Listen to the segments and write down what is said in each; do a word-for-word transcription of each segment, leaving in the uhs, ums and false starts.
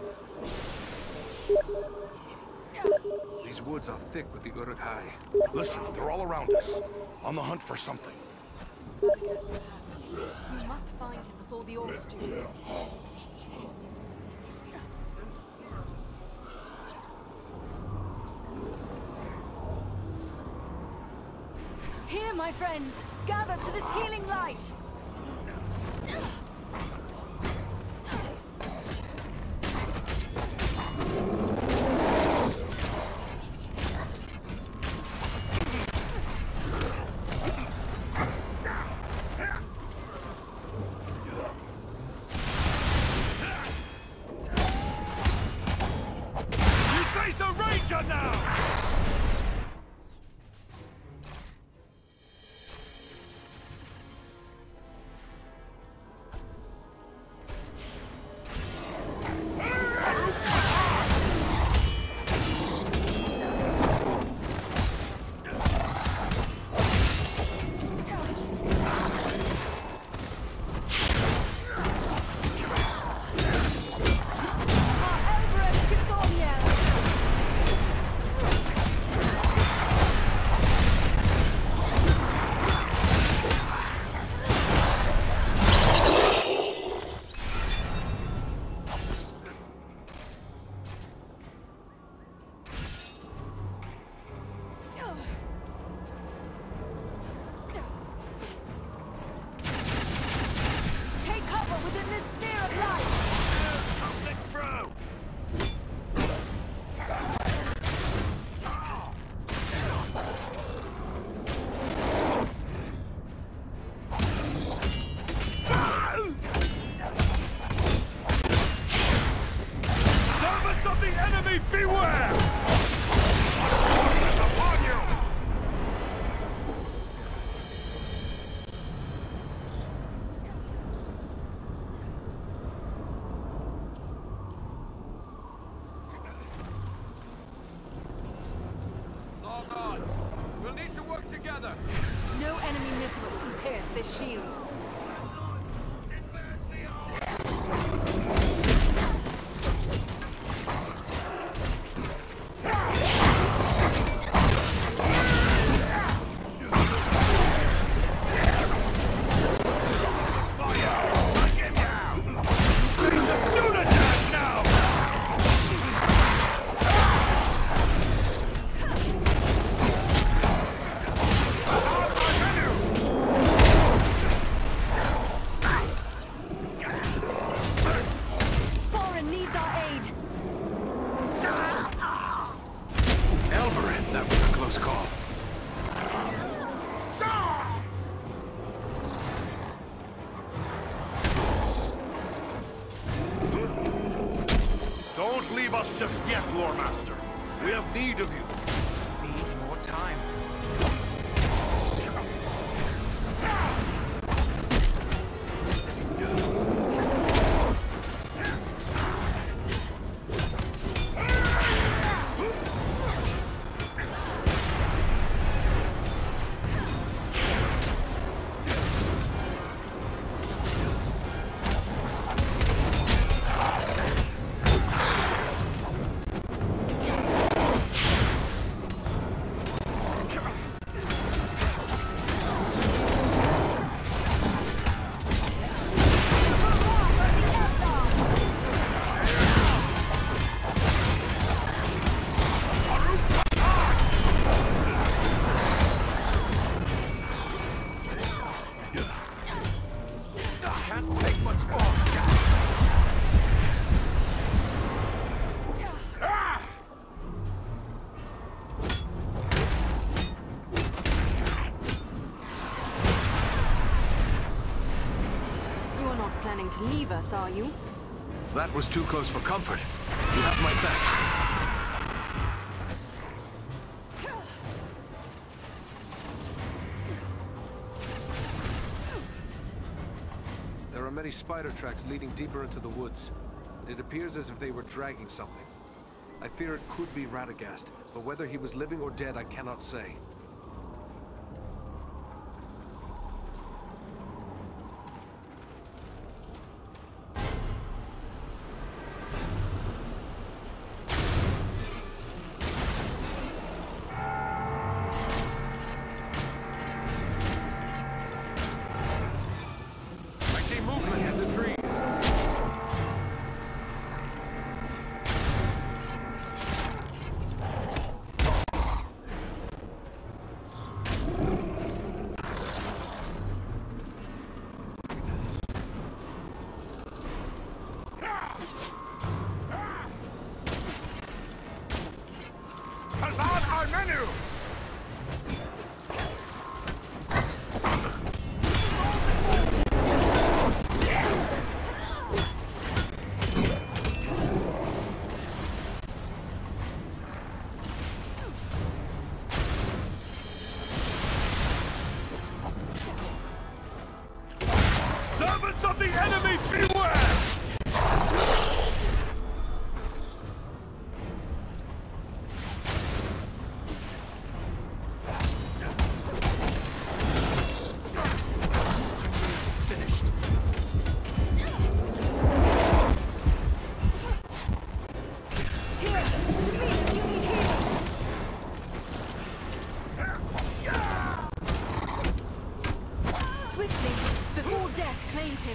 These woods are thick with the Uruk-hai. Listen, they're all around us. On the hunt for something. Radagast, perhaps. We must find him before the orcs do. Here, my friends! Gather to this healing light! No enemy missiles can pierce this shield. Leave us just yet, Lore Master. We have need of you. Need more time. To leave us, are you? That was too close for comfort. You have my thanks. There are many spider tracks leading deeper into the woods. It appears as if they were dragging something. I fear it could be Radagast, but whether he was living or dead, I cannot say. Hazard our menu! Servants of the enemy, beware! Before death claims him.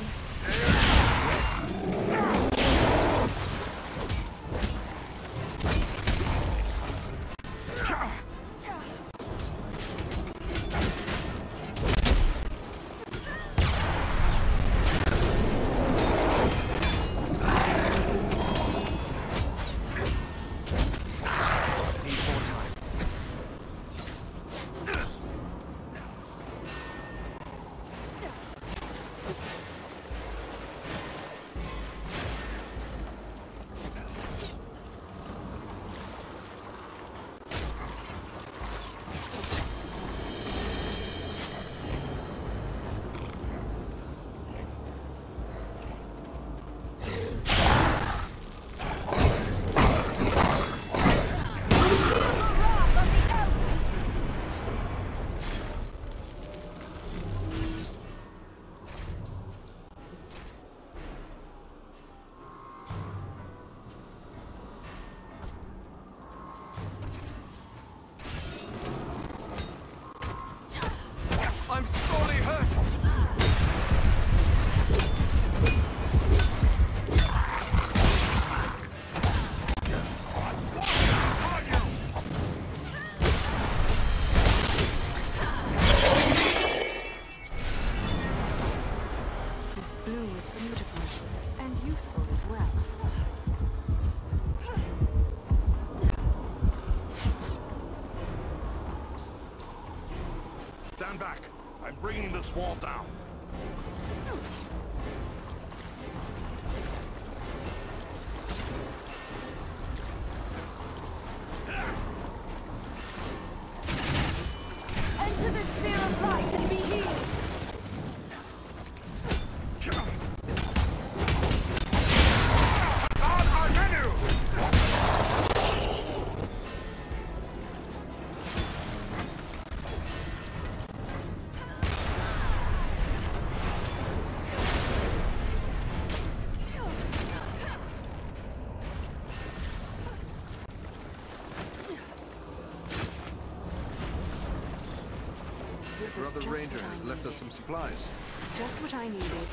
I'm sorely hurt! This blue is beautiful and useful as well. Stand back. I'm bringing this wall down. Enter the sphere of light and be healed. On our menu! This Your is other just ranger what I has left us some supplies. Just what I needed.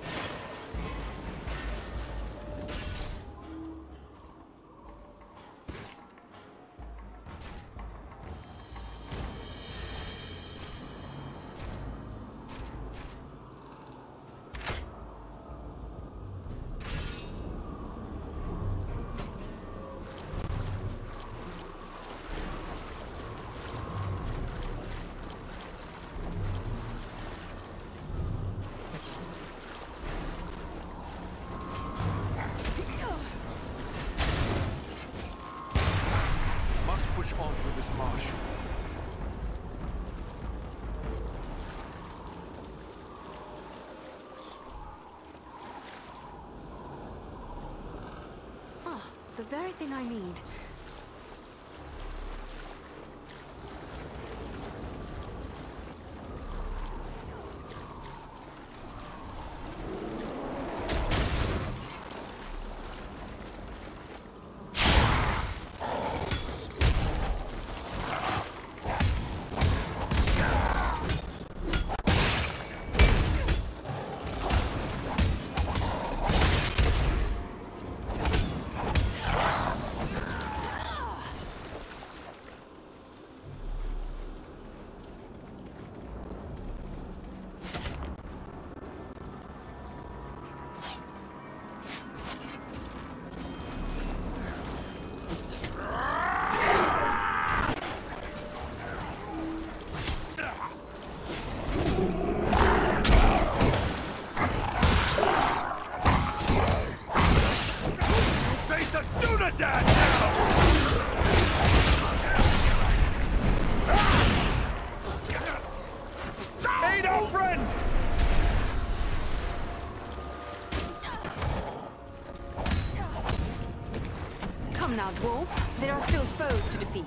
Must push on through this marsh. Ah, the very thing I need. It's a Dunadan now! Aid our friend! Come now, dwarf. There are still foes to defeat.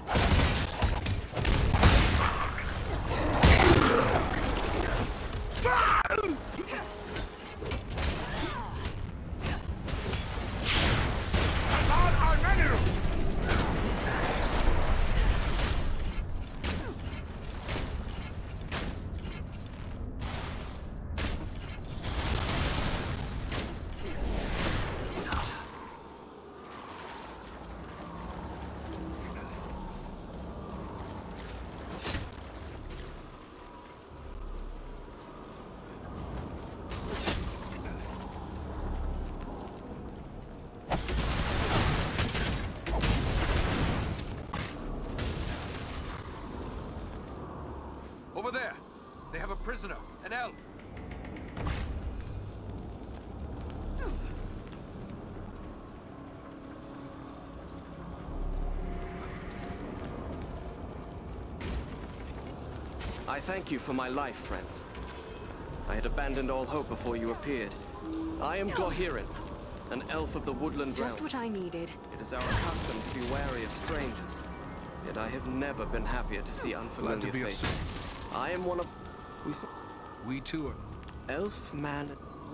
Over there! They have a prisoner, an elf! I thank you for my life, friends. I had abandoned all hope before you appeared. I am Glohirin, an elf of the woodland realm. Just what I needed. It is our custom to be wary of strangers, yet I have never been happier to see unfamiliar Glad to be of faces. I am one of... We, th We too are... elf man...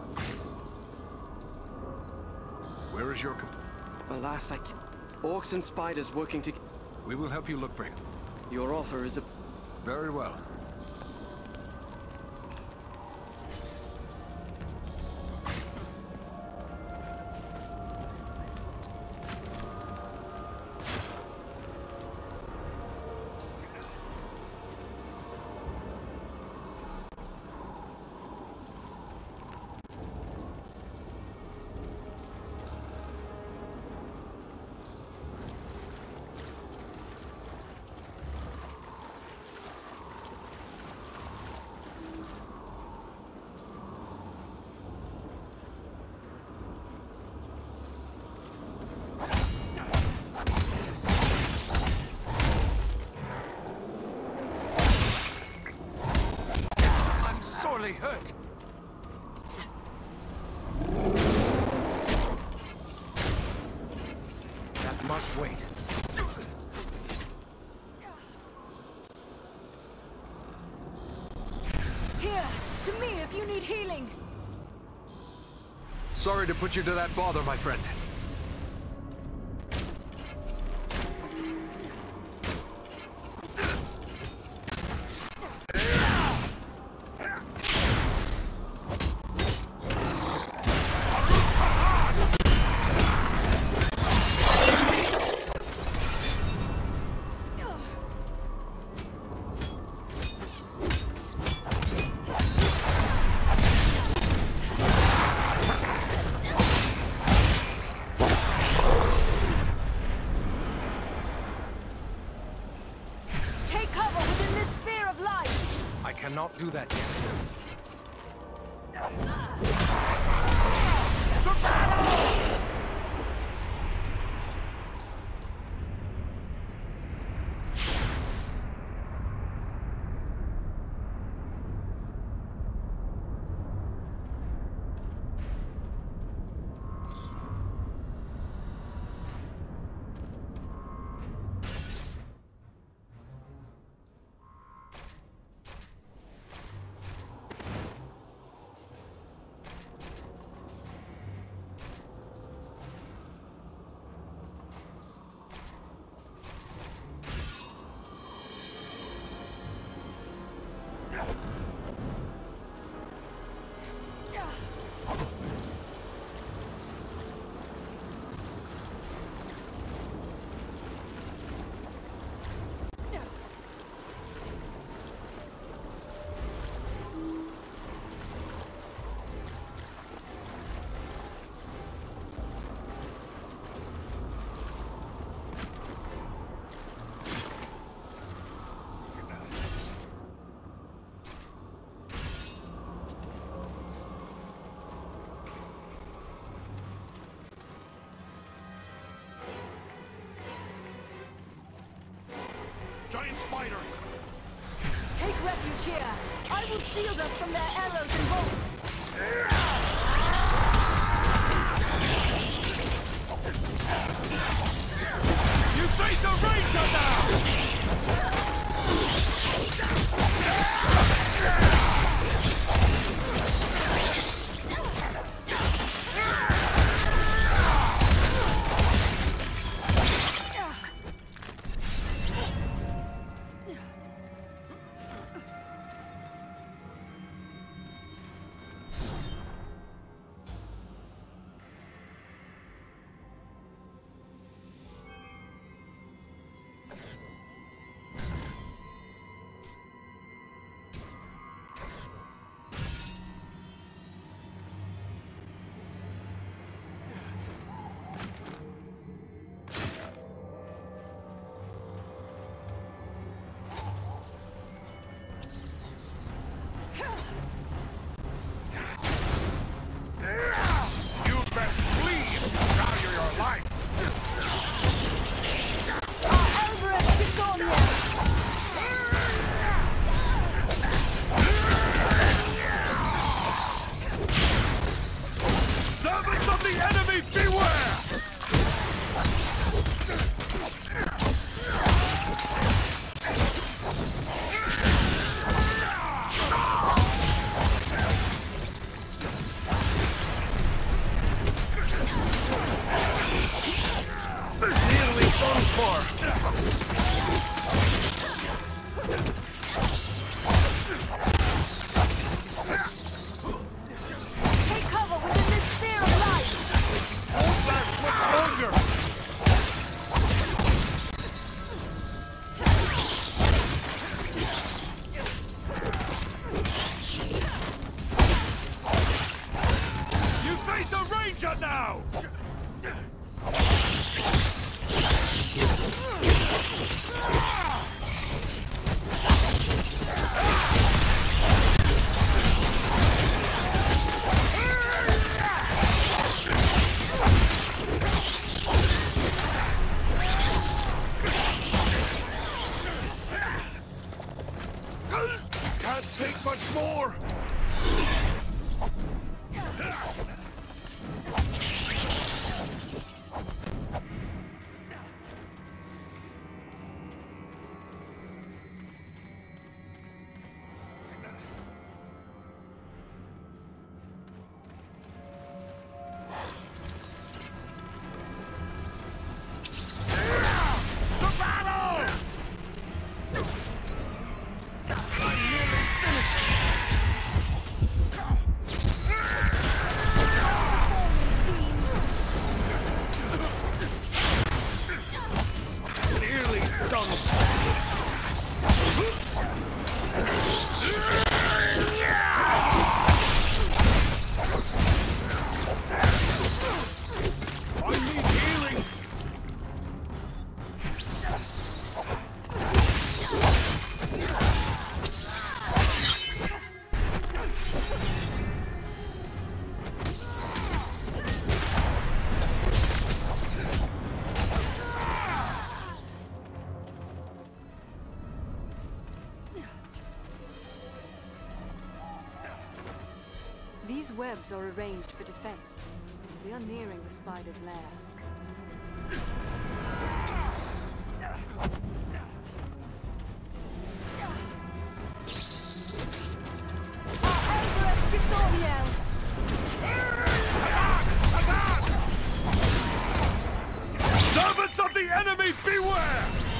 Where is your... com- Alas, I can... Orcs and spiders working together. We will help you look for him. Your offer is a... Very well. Sorely hurt. That must wait. Here, to me if you need healing. Sorry to put you to that bother, my friend. Cannot do that yet. spiders! Take refuge here. I will shield us from their arrows and bolts. You face a ranger now! These webs are arranged for defense. We are nearing the spider's lair. Servants of the enemy, beware!